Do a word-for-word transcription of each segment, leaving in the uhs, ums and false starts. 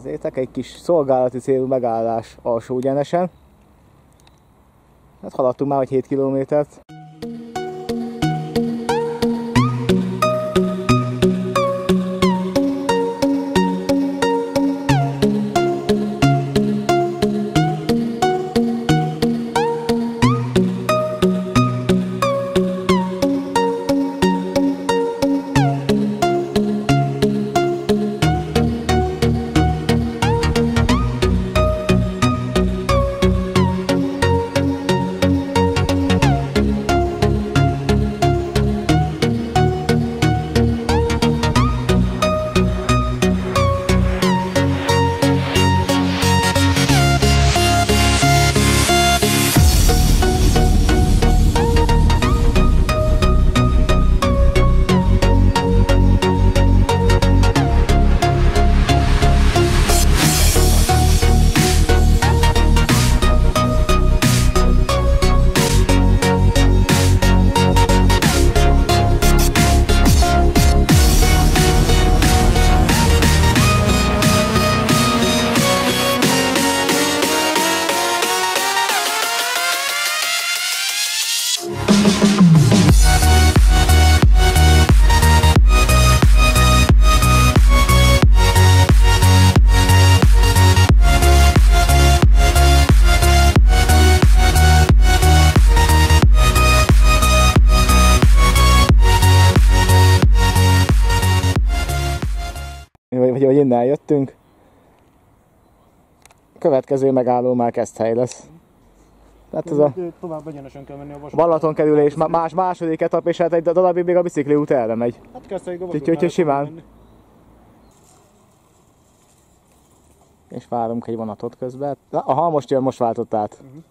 Nézzétek, egy kis szolgálati célú megállás alsó egyenesen. Hát haladtunk már egy hét kilométert. Vagy hogy innen jöttünk. Következő megálló már Keszthely lesz. Tehát ez a tovább egyenesen kell menni a vasúton. Balatonkerülés, más, második etap, és hát egy darabig még a bicikli út erre megy. Hát Keszthelyig a vasúton. Úgyhogy simán. Menni. És várunk egy vonatot közben. Aha, most jön, most váltott át. Uh-huh.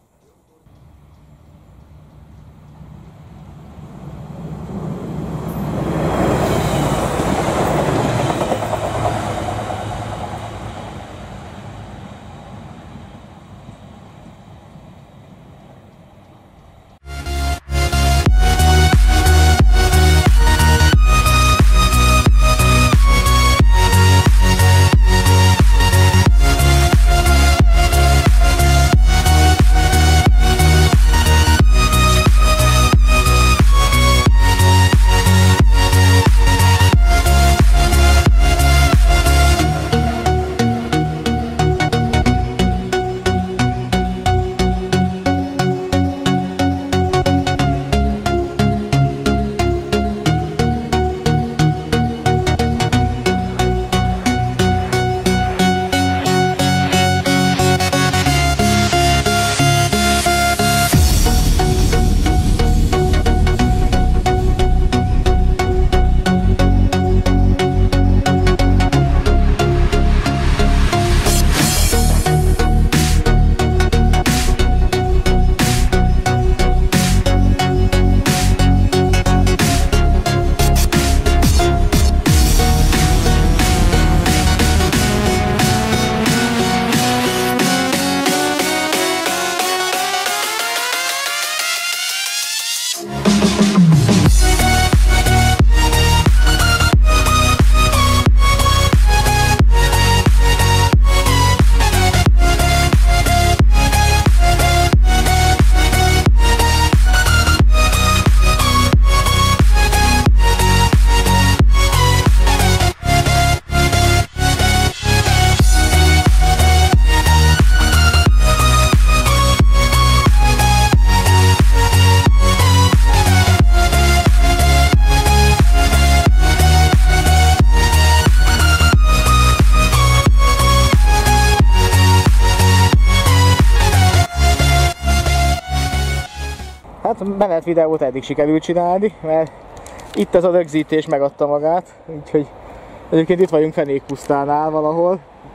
Hát menet videót eddig sikerült csinálni, mert itt ez a rögzítés megadta magát, úgyhogy egyébként itt vagyunk Fenékpusztánál valahol.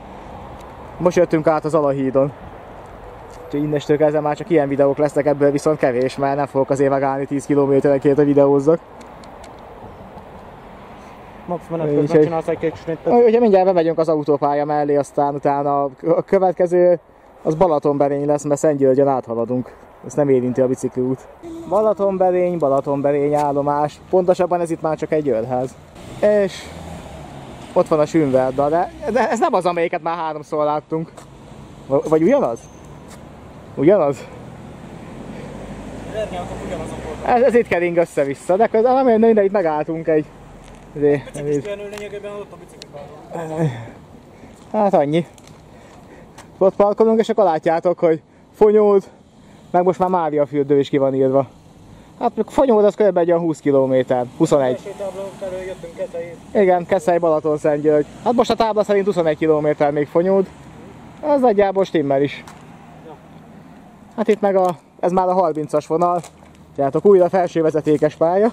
Most jöttünk át az Alahídon. Úgyhogy innestől kezdve már csak ilyen videók lesznek, ebből viszont kevés, mert nem fogok azért megállni tíz kilométerenként, hogy videózzak. Max menet közben csinálsz egy kis snittet. Hogyha mindjárt bemegyünk az autópálya mellé, aztán utána a következő az Balatonberény lesz, mert Szentgyörgyön áthaladunk. Ezt nem érinti a bicikliút. Balatonberény, Balatonberény állomás. Pontosabban ez itt már csak egy őrház. És Ott van a Sünverda, de, de ez nem az, amelyiket már háromszor láttunk. Vagy ugyanaz? Ugyanaz? Ez, ez itt kering össze-vissza, de közben nem jön, itt megálltunk egy... Biciklisztőenő lényegében ott a biciklipáló. Hát annyi. Ott parkolunk, és akkor látjátok, hogy Fonyód, meg most már Máriafürdő is ki van írva. Hát Fonyód az kb. Egy olyan húsz kilométer, huszonegy. Igen, Keszely, Balatonszentgyörgy. Hát most a tábla szerint huszonegy kilométer még Fonyód. Ez nagyjából stimmel is. Hát itt meg a, ez már a harmincas vonal. Tehát újra felső vezetékes pálya.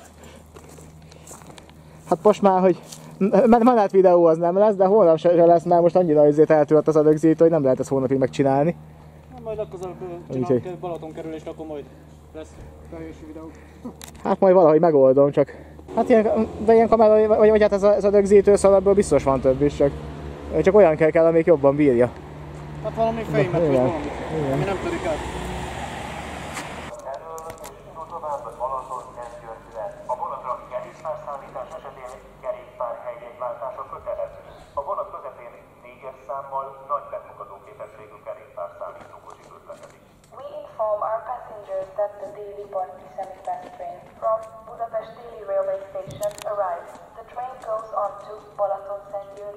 Hát most már, hogy menet videó az nem lesz, de holnap se lesz, mert most annyira azért eltűnt az a rögzítő, hogy nem lehet ezt holnapig megcsinálni. Majd legközelebb csinálunk Balaton kerülést, akkor majd lesz felhősű videó. Hát majd valahogy megoldom, csak... Hát ilyen, de ilyen kamera, vagy, vagy hát ez a, ez a rögzítő szal, ebből biztos van több is, csak... Csak olyan kell, kell, amelyik jobban bírja. Hát valami fejmet, vagy valami, ami nem törik el. A vonatra kerékpárszállítás esetén kerékpárhelyjegyváltása kötelező. A vonat közepén négyes számmal nagy befogadó képességű kerékpárszállító kocsi közlekedik. We inform our passengers that the Déli Parti Személypárt train from Budapest Déli Railway Station arrives. The train goes on to Balatonszentgyörgy.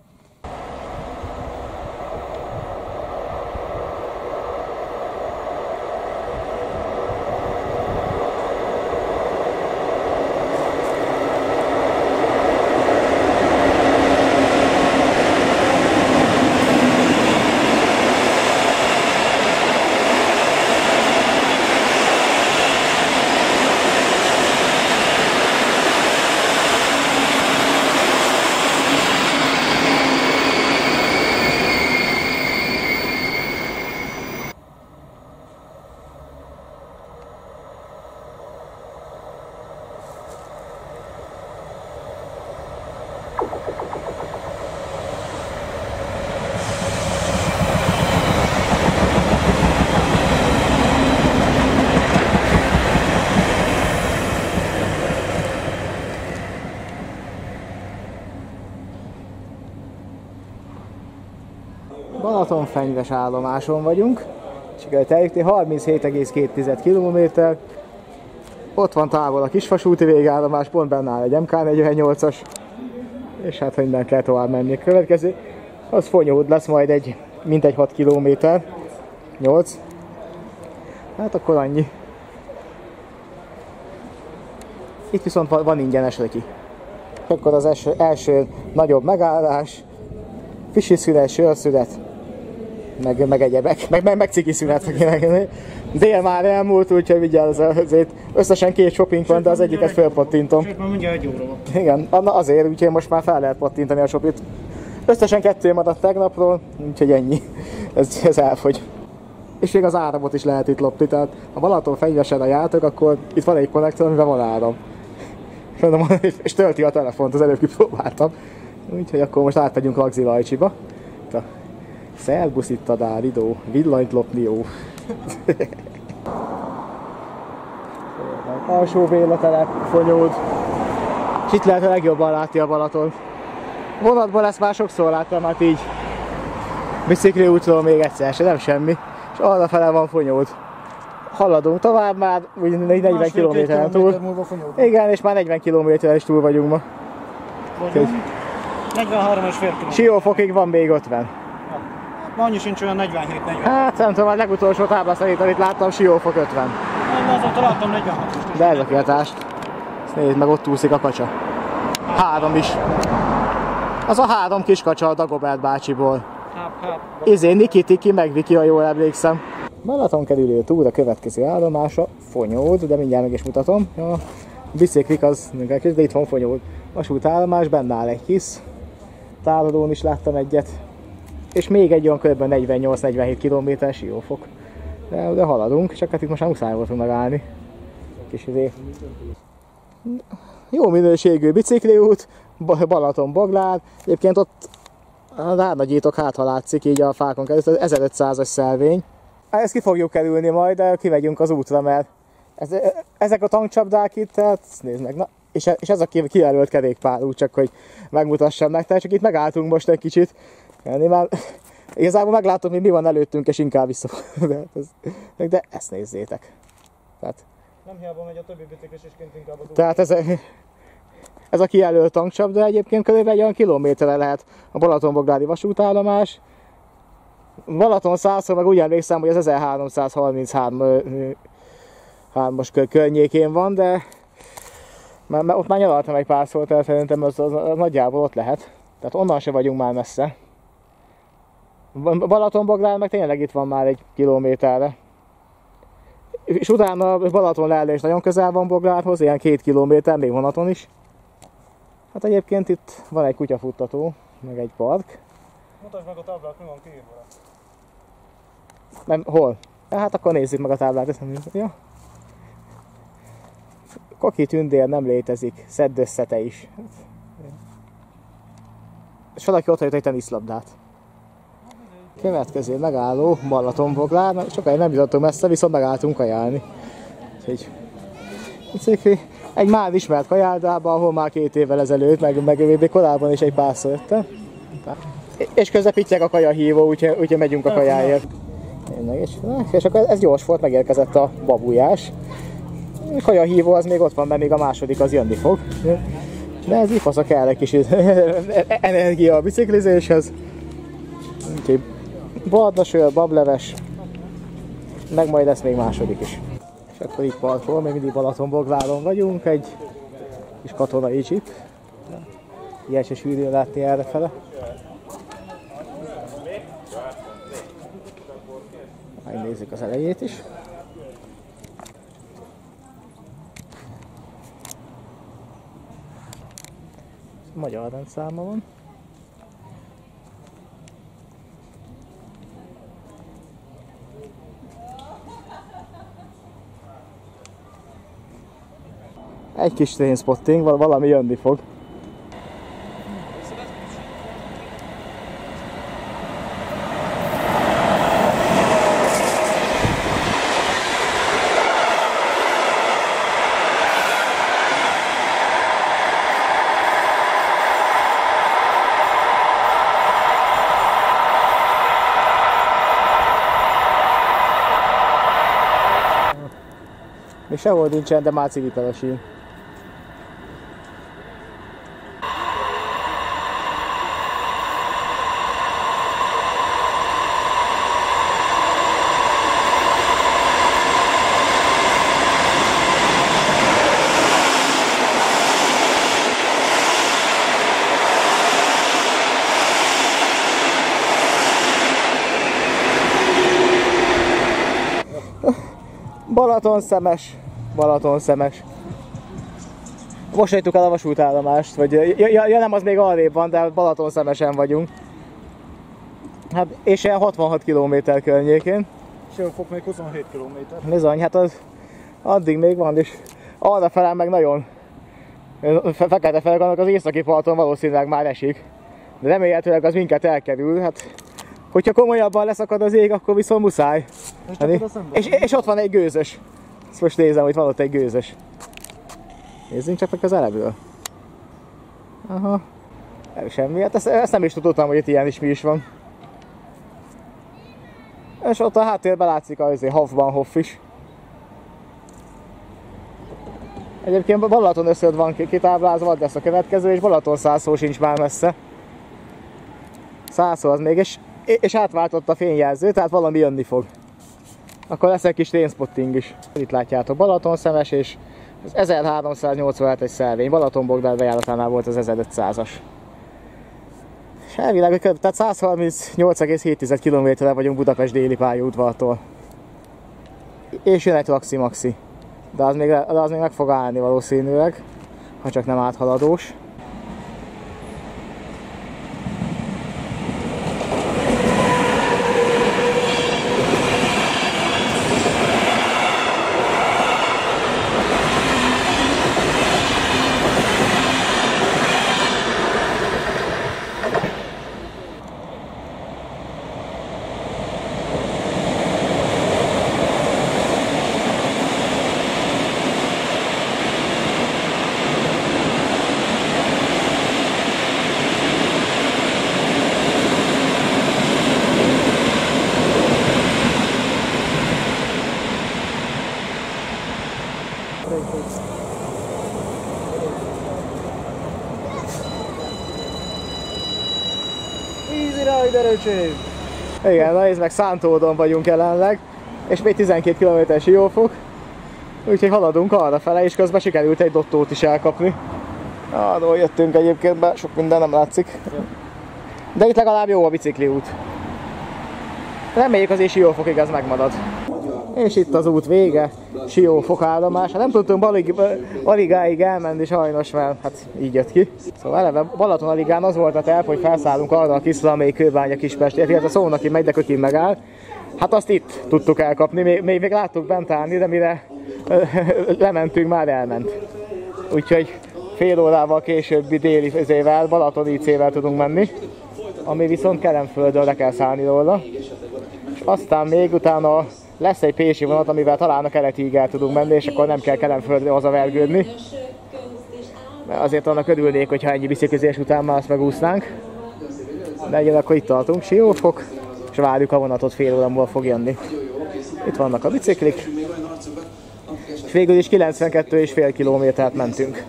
Balatonfenyves állomáson vagyunk. Sikerült eljutni, harminchét egész két kilométer. Ott van távol a kisvasúti végállomás, pont benne áll egy em ká negyvennyolcas. És hát minden kell tovább menni. A következő, az Fonyód lesz majd egy, mintegy hat kilométer. nyolc. Hát akkor annyi. Itt viszont van ingyenes löki. Akkor az első, első nagyobb megállás. Fisi szület, sörszület, meg, meg egyebek, meg, meg, meg ciki szület. Dél már elmúlt, úgyhogy vigyázz, azért összesen két shopping van, de az egyiket felpattintom. Sőt, már mindjárt egy óra van. Igen, azért, úgyhogy most már fel lehet pattintani a shopit. Összesen kettő maradt tegnapról, úgyhogy ennyi. Ez, ez elfogy. És még az áramot is lehet itt lopni, tehát ha Balatonfenyvesen a játok, akkor itt van egy konnektor, amiben van áram. És tölti a telefont, az előbb kipróbáltam. Úgyhogy akkor most átmegyünk Lagzi-Lajcsiba. Szerbusz itt a Dáridó, villanyt lopni jó. Alsó Béla telep, Fonyód. És itt lehet a legjobban látni a Balaton. Vonatban ezt már sokszor láttam, hát így bicikli útról még egyszer se, nem semmi. És arra fele van Fonyód. Haladunk tovább már, úgy negyven kilométeren túl. Igen, és már negyven kilométeren is túl vagyunk ma. negyvenhárom és fél kilométer. Siófokig van még ötven. Ja. Ma annyi sincs, olyan negyvenhét negyven. Hát nem tudom, a legutolsó tábla szerint, amit láttam, Siófok ötven. Nem, azóta láttam negyvenhat. De ez a kihatást. Ezt nézd meg, ott úszik a kacsa. Három is. Az a három kis kacsa a Dagobert bácsiból. Hát, hát. Izé, Niki, Tiki, meg Viki, ha jól emlékszem. Balaton kerülő túl a következő állomása Fonyód, de mindjárt meg is mutatom. A biciklik az, de itt van Fonyód. Vasútállomás, benne áll egy kis. Táladón is láttam egyet. És még egy olyan kb. negyvennyolc-negyvenhét kilométer Siófok. De, de haladunk, csak hát itt most már muszáj voltunk megállni. Kis izé. Jó minőségű bicikliút, Balaton-Boglár. Egyébként ott ránagyítok, hát ha látszik így a fákon keresztül, ez ezerötszázas szelvény. Ezt ki fogjuk kerülni majd, de kimegyünk az útra, mert ez, ezek a tankcsapdák itt, tehát nézd meg, na, és, és ez a kijelölt kerékpárút, csak hogy megmutassam nektek, csak itt megálltunk most egy kicsit. Már igazából meglátom, hogy mi van előttünk, és inkább vissza. De, ez, de ezt nézzétek. Tehát, nem hiába megy a többi biciklis, és kint inkább a dugó. Tehát ez, ez a kijelölt tankcsapda egyébként körülbelül egy olyan kilométerre lehet a Balatonbogdári vasútállomás. Balaton százszor meg úgy emlékszem, hogy az ezerháromszázharminchárom-as környékén van, de mert, mert ott már nyaraltam egy párszor, tehát szerintem az, az, az nagyjából ott lehet. Tehát onnan se vagyunk már messze. Balatonboglár meg tényleg itt van már egy kilométerre. És utána Balaton Lelle is nagyon közel van Boglárhoz, ilyen két kilométer, még vonaton is. Hát egyébként itt van egy kutyafuttató, meg egy park. Mutasd meg a táblát, mi van kiírva rá. Nem, hol? Ja, hát akkor nézzük meg a táblát. Ja. Koki tündér nem létezik, szedd össze te is. És valaki ott hagyott egy teniszlabdát. Következő megálló Balatonboglár, sokáig nem jutottunk messze, viszont megálltunk kajálni. Úgyhogy egy már ismert kajáldába, ahol már két évvel ezelőtt, meg, meg még korábban is egy párszor jöttem. És közben pittyeg a kajahívó, úgyhogy, úgyhogy megyünk a kajáért. És, és akkor ez gyors volt, megérkezett a babujás. A kajahívó az még ott van, mert még a második az jönni fog. De ez így fasza kell egy kis energia a biciklizéshez. Úgyhogy barnasör, bableves, meg majd lesz még második is. És akkor itt parkol, még mindig Balatonbogláron vagyunk, egy kis katonai jeep. Ilyen se sűrűn látni errefele. Megnézzük az elejét is. Magyar rendszáma van. Egy kis trainspotting, valami jönni fog. Még sehol nincsen, de már civitelesül. Balatonszemes, Balatonszemes. Most jöttük el a vasútállomást, vagy ja, ja, ja nem, az még arrébb van, de Balatonszemesen vagyunk. Hát, és ilyen hatvanhat kilométer környékén. Siófok még huszonhét kilométer. Bizony, hát az addig még van, és arra felel meg nagyon fekete felek, annak az északi parton valószínűleg már esik. De remélhetőleg az minket elkerül, hát hogyha komolyabban leszakad az ég, akkor viszont muszáj. És, és, és ott van egy gőzös. Ezt most nézem, hogy van ott egy gőzös. Nézzünk csak meg az elebről. Aha. Nem semmi, hát ezt, ezt nem is tudtam, hogy itt ilyen is mi is van. És ott a háttérben látszik az Hofbahnhof is. Egyébként Balaton összöd van kitáblázva, de ez a következő, és Balaton Szászó sincs már messze. Szászó az még, és, és átváltott a fényjelző, tehát valami jönni fog. Akkor lesz egy kis trainspotting is. Itt látjátok Balatonszemes, és az ezerháromszáznyolcvanhetes szelvény. Balatonboglár bejáratánál volt az ezerötszázas. És elvileg, tehát százharmincnyolc egész hét kilométerre vagyunk Budapest déli pályaudvartól. És jön egy taxi-maxi. De az, még, de az még meg fog állni valószínűleg, ha csak nem áthaladós. erőcsém! Igen, na nézd meg, Szántódon vagyunk jelenleg, és még tizenkét kilométer Siófok, úgyhogy haladunk arra fele, és közben sikerült egy dottót is elkapni. Arról jöttünk egyébként, be sok minden nem látszik. De itt legalább jó a bicikliút. Reméljük azért Siófokig ez megmarad. És itt az út vége, Siófok állomás. Hát nem tudtunk alig, Aligáig elmenni sajnos, mert hát így jött ki. Szóval eleve Balaton-Aligán az volt a terv, hogy felszállunk arra a kiszra, amelyik Kőbánya Kispest, illetve Szolnoki megy, de Kökin megáll. Hát azt itt tudtuk elkapni, még, még, még láttuk bent állni, de mire lementünk, már elment. Úgyhogy fél órával későbbi déli izével, Balaton í cével tudunk menni, ami viszont Kelenföldről le kell szállni róla. És aztán még utána lesz egy pécsi vonat, amivel talán a Keletig el tudunk menni, és akkor nem kell Kelenföldre hazavergődni. Azért annak örülnék, hogyha ennyi biciklizés után már azt megúsznánk. De egyébként akkor itt tartunk, Siófok, és várjuk a vonatot, fél óra múlva fog jönni. Itt vannak a biciklik, és végül is kilencvenkettő egész öt kilométert mentünk.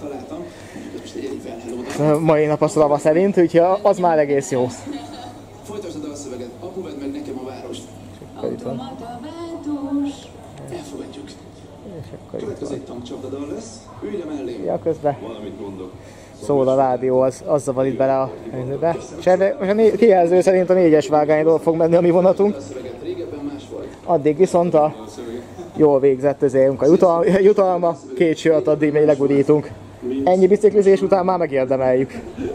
Mai nap a Strava szerint, úgyhogy az már egész jó. Folytasd a dalszöveget, apu vedd meg nekem a várost. Itt van. Elfogadjuk. És akkor itt Következő egy tankcsapdadal lesz, ülj le mellé. ja, közben szól a rádió, az, azzal van itt bele a helyzetbe. És ebbe, most a kijelző szerint a négyes vágányról fog menni a mi vonatunk. Addig viszont a jól végzett ezért a jutalma, jutalma, két sört addig még legurítunk. Ennyi biciklizés után már megérdemeljük.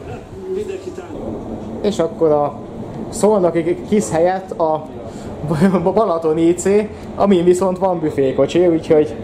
És akkor a Szolnoki Kisz helyett a Balaton í cé, amin viszont van büfékocsi, úgyhogy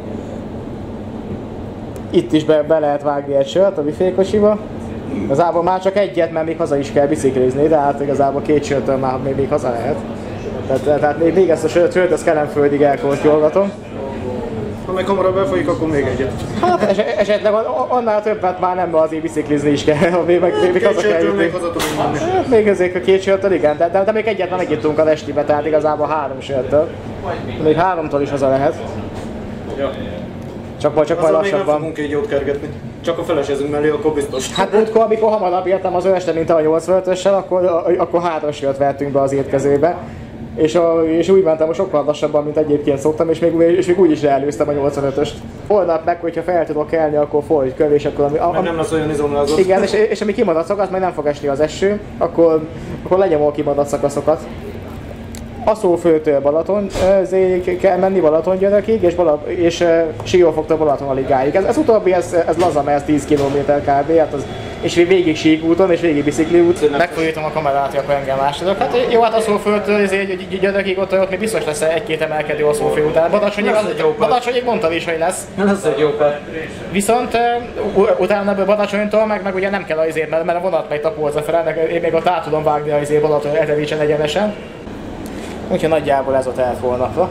itt is be, be lehet vágni egy sört a büfékocsiba. Igazából már csak egyet, mert még haza is kell biciklizni, de hát igazából két sörtől már még, még haza lehet. Tehát, tehát még, még ezt a sört, sört ezt Kelenföldig elkortyolgatom. Ha meg hamarabb befolyik, akkor még egyet. Hát es esetleg annál többet már nem, azért biciklizni is kell, még, még, még haza kell jutni. Még haza tudunk menni. Hát még ezért a két sörtől igen, de, de, de még egyet nem megittunk a estibe, tehát igazából három sörtől. Még háromtól is haza lehet. Ja. Csak majd, csak majd Azon még nem lassabban. fogunk egy jót kergetni. Csak a feleségünk mellé, akkor biztos. Hát múltkor, amikor hamarabb értem az este, mint a nyolcvanötössel, akkor, akkor három sört vettünk be az étkezőbe. És, a, és úgy mentem, hogy sokkal lassabban, mint egyébként szoktam, és még, és még úgy is leelőztem a nyolcvanötöst. Holnap meg, hogyha fel tudok kelni, akkor folyt köv, és akkor... Ami, a, Meg nem lesz olyan izomlázott. igen, és, és ami kimaradt szakasz, majd nem fog esni az eső, akkor, akkor lenyomom a kimaradt szakaszokat. Aszófőtől Balaton, ezért kell menni Balatongyörekig, és, Balat, és Siófoktól Balaton-Aligáig. Ez, ez utóbbi, ez, ez laza, mert ez tíz kilométer kb. Hát az, és végig síkúton, és végig bicikliút. Megfordítom a kamerát, akkor engem másodok. Hát jó, hát Aszófőtől Györekig ott, ott még biztos lesz egy-két emelkedő Aszófő után. Badacsonyig, Badacsonyig mondtad is, hogy lesz. Lesz egy jó pár. Viszont uh, utána ebből Badacsonytól meg, meg ugye nem kell azért, mert, mert a vonat megy Tapolca fel, én még ott át tudom vágni azért Balaton Etelvécsen egyenesen. Úgyhogy nagyjából ez a terv holnapra.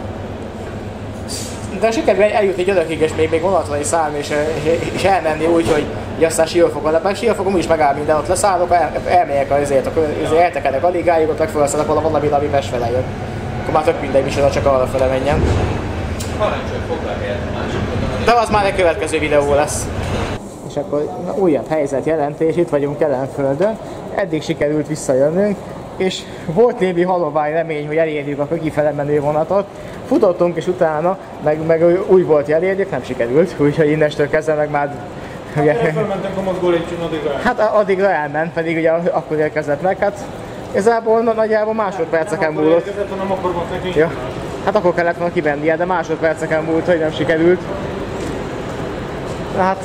De sikerül eljutni Györekig, és még, még vonatra is szállni, és, és elmenni úgy, hogy aztán Siófokon lepek. Siófokon is megáll minden, ott leszállok, el, elmegyek azért, akkor eltekedek Aligáig, ott megfelelszedek valami, ami Pest fele jön. Akkor már tök mindegy micsoda, csak arra fele menjen. De az már egy következő videó lesz. És akkor na, újabb helyzetjelentés, itt vagyunk Kelenföldön. Eddig sikerült visszajönnünk, és volt némi halovány remény, hogy elérjük a kifele menő vonatot. Futottunk, és utána meg, meg úgy volt, hogy elérjük, nem sikerült, úgyhogy innestől kezdve meg már... Ugye, Felmentek a mozgó lépcsőn, addigra elment. hát addigra elment, pedig ugye akkor érkezett meg, hát igazából nagyjából másodperceken múlott. Érkezett, hanem akkor volt neki. Ja. Hát akkor kellett volna kivennie, de másodperceken múlt, hogy nem sikerült. Hát...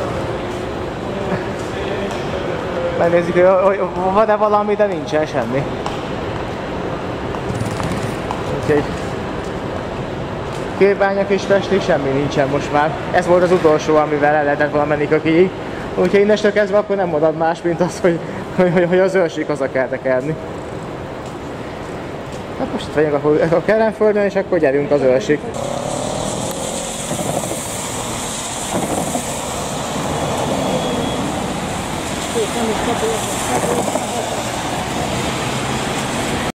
Megnézzük, hogy van-e valami, de nincsen semmi. Úgyhogy... Kőbánya Kispestig semmi nincsen most már. Ez volt az utolsó, amivel el lehetett volna menni Kökiig. Úgyhogy innestől kezdve akkor nem marad más, mint az, hogy, hogy, hogy az őrség haza kell tekerni. Hát most itt vagyunk a Kelenföldön, és akkor gyerünk az őrsig. Nem is kapja.